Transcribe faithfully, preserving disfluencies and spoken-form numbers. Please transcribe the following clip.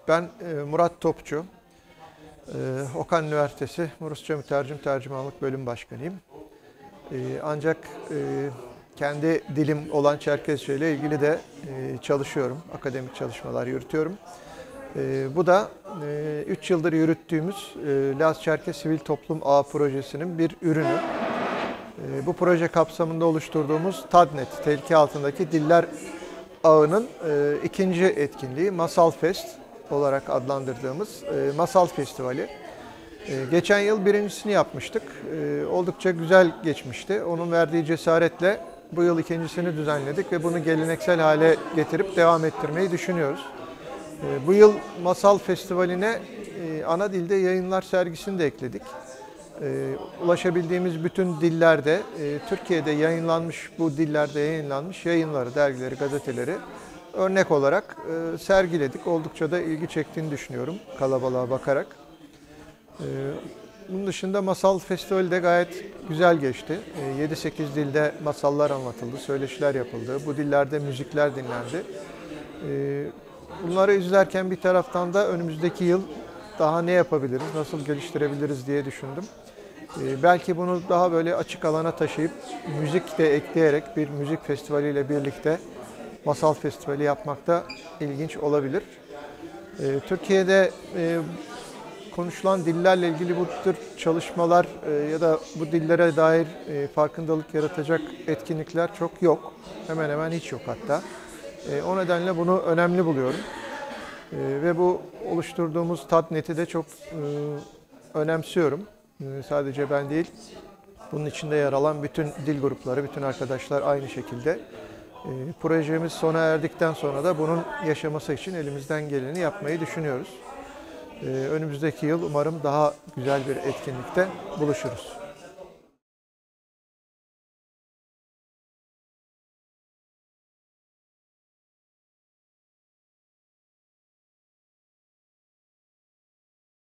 Ben e, Murat Topçu, e, Okan Üniversitesi Rusça Mütercim Tercümanlık Bölüm Başkanıyım. E, ancak e, kendi dilim olan Çerkezce ile ilgili de e, çalışıyorum, akademik çalışmalar yürütüyorum. E, bu da üç e, yıldır yürüttüğümüz e, Laz Çerkez Sivil Toplum Ağı projesinin bir ürünü. E, bu proje kapsamında oluşturduğumuz TADNET, Tehlike Altındaki Diller Ağı'nın e, ikinci etkinliği Masal Fest olarak adlandırdığımız e, Masal Festivali. E, geçen yıl birincisini yapmıştık. E, oldukça güzel geçmişti. Onun verdiği cesaretle bu yıl ikincisini düzenledik ve bunu geleneksel hale getirip devam ettirmeyi düşünüyoruz. E, bu yıl Masal Festivali'ne e, ana dilde yayınlar sergisini de ekledik. E, ulaşabildiğimiz bütün dillerde, e, Türkiye'de yayınlanmış, bu dillerde yayınlanmış yayınları, dergileri, gazeteleri örnek olarak e, sergiledik. Oldukça da ilgi çektiğini düşünüyorum kalabalığa bakarak. E, bunun dışında Masal Festivali de gayet güzel geçti. E, yedi sekiz dilde masallar anlatıldı, söyleşiler yapıldı. Bu dillerde müzikler dinlendi. E, bunları izlerken bir taraftan da önümüzdeki yıl daha ne yapabiliriz, nasıl geliştirebiliriz diye düşündüm. Ee, belki bunu daha böyle açık alana taşıyıp müzik de ekleyerek bir müzik festivaliyle birlikte Masal Festivali yapmak da ilginç olabilir. Ee, Türkiye'de e, konuşulan dillerle ilgili bu tür çalışmalar e, ya da bu dillere dair e, farkındalık yaratacak etkinlikler çok yok. Hemen hemen hiç yok hatta. E, o nedenle bunu önemli buluyorum. E, ve bu oluşturduğumuz TADNET'i de çok e, önemsiyorum. Sadece ben değil, bunun içinde yer alan bütün dil grupları, bütün arkadaşlar aynı şekilde. E, projemiz sona erdikten sonra da bunun yaşaması için elimizden geleni yapmayı düşünüyoruz. E, önümüzdeki yıl umarım daha güzel bir etkinlikte buluşuruz.